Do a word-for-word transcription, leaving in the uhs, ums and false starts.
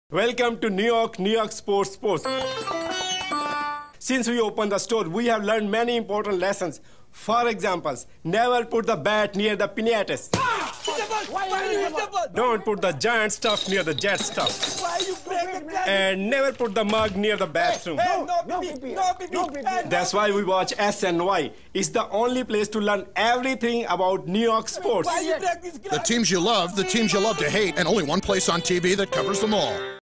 Welcome to New York, New York Sports Sports. Since we opened the store, we have learned many important lessons. For example, never put the bat near the pinatas. Don't put the giant stuff near the jet stuff. Why you break the And never put the mug near the bathroom. Hey, no, no, pee-pee, no, pee-pee. No, pee-pee. That's why we watch S N Y. It's the only place to learn everything about New York sports. Why you break this glass? The teams you love, the teams you love to hate, and only one place on T V that covers them all.